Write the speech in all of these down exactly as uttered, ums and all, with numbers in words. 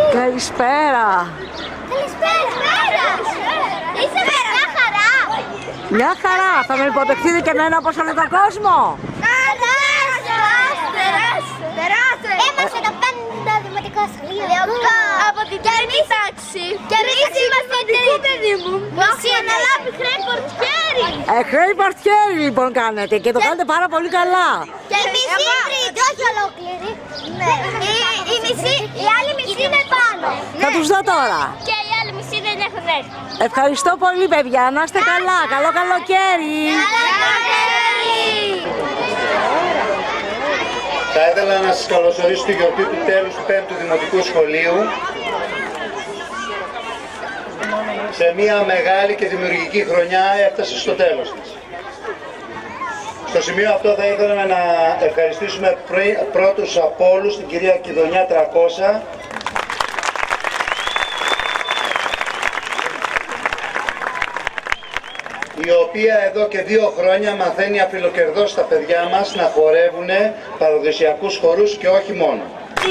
Καλησπέρα. Καλησπέρα. Είσαι μια χαρά. Μια χαρά. Θα με υποδεχτείτε και εμένα όπως όλο τον κόσμο. Περάστε. Είμαστε τα πέντε δημοτικά σχολεία. Από την τρίτη τάξη. Και εμείς είμαστε δικό παιδί μου. Μας έχει αναλάβει χρέη πορτιέρι. Ε, χρέη πορτιέρι λοιπόν κάνετε και το κάνετε πάρα πολύ καλά. Και η μισή τρίτη, όχι ολόκληρη. Η μισή, η άλλη μισή είναι πάνω. Θα τους δω τώρα. Και οι άλλοι μισή δεν έχουν έρθει. Ευχαριστώ πολύ παιδιά, να είστε καλά. Καλό καλοκαίρι. Θα ήθελα να σας καλωσορίσω στη γιορτή του τέλους του πέμπτου Δημοτικού Σχολείου σε μια μεγάλη και δημιουργική χρονιά έφτασε στο τέλος της. Στο σημείο αυτό θα ήθελα να ευχαριστήσουμε πρώτους από όλους την κυρία Κιδωνιά τριακόσια, η οποία εδώ και δύο χρόνια μαθαίνει αφιλοκερδώς στα παιδιά μας να χορεύουν παραδοσιακούς χορούς και όχι μόνο.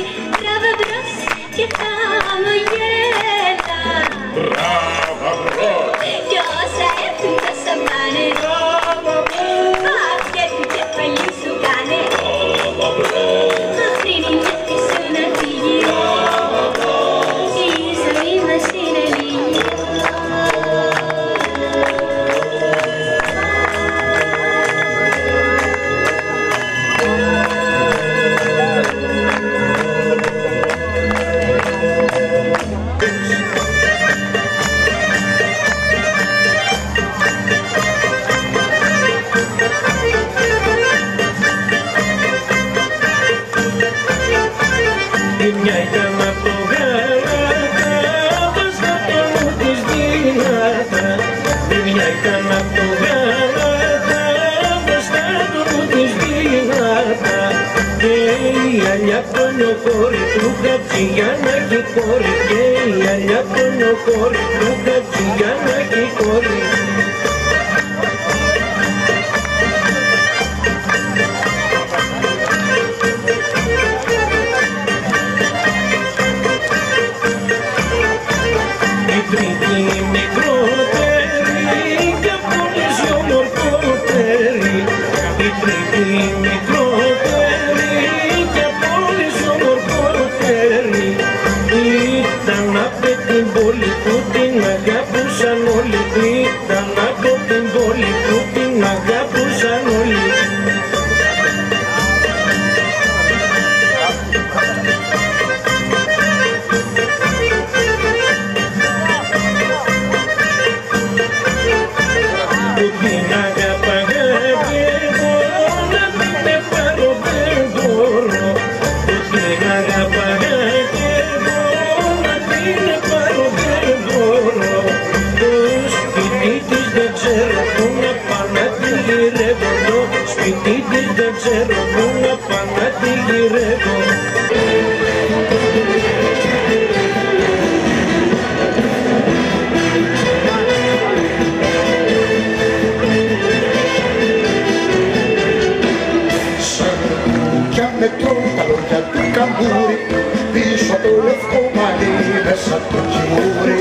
Πίσω το λευκό μαλλί μέσα το κιούρι,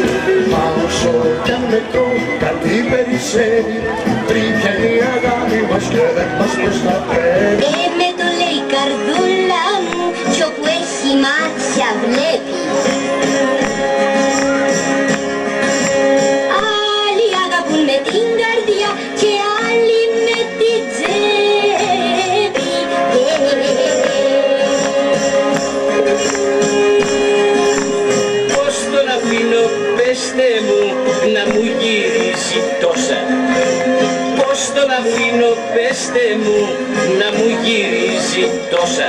πάω κι αν μετρώ κάτι περισσεύει, πριν πιάνει η αγάπη μας και δεν μας προστατεύει. Ε, με το λέει η καρδούλα μου κι όπου έχει μάτια βλέπεις. Άλλοι αγαπούν με την καρδιά και άλλοι με την τσέπη. Πώς τον αφήνω, πέστε μου, να μου γυρίσει τόσα. Πώς τον αφήνω, πέστε μου, να μου γυρίσει τόσα.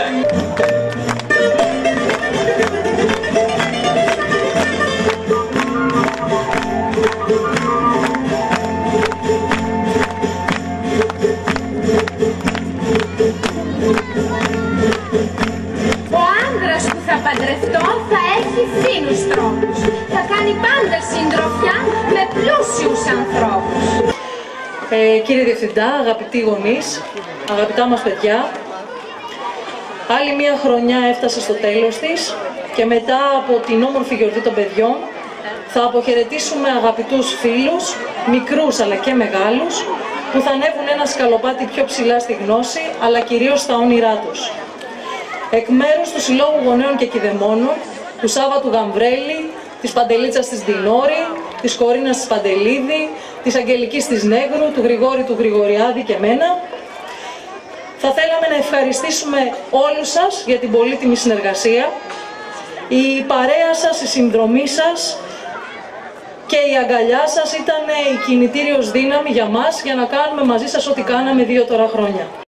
Ο άνδρας που θα παντρευτώ θα έχει φθήνους τρόπους. Θα κάνει πάντα συντροφιά με πλούσιους ανθρώπους. Ε, κύριε Διευθυντά, αγαπητοί γονείς, αγαπητά μας παιδιά, άλλη μία χρονιά έφτασε στο τέλος της και μετά από την όμορφη γιορτή των παιδιών θα αποχαιρετήσουμε αγαπητούς φίλους, μικρούς αλλά και μεγάλους, που θα ανέβουν ένα σκαλοπάτι πιο ψηλά στη γνώση, αλλά κυρίως στα όνειρά τους. Εκ μέρους του Συλλόγου Γονέων και Κηδεμόνων, του Σάββατου Γαμβρέλη, της Παντελίτσας της Δινόρη, της Κορίνας της Παντελίδη, της Αγγελικής της Νέγρου, του Γρηγόρη του Γρηγοριάδη και μένα, θα θέλαμε να ευχαριστήσουμε όλους σας για την πολύτιμη συνεργασία. Η παρέα σας, η συνδρομή σας και η αγκαλιά σας ήταν η κινητήριος δύναμη για μας για να κάνουμε μαζί σας ό,τι κάναμε δύο τώρα χρόνια.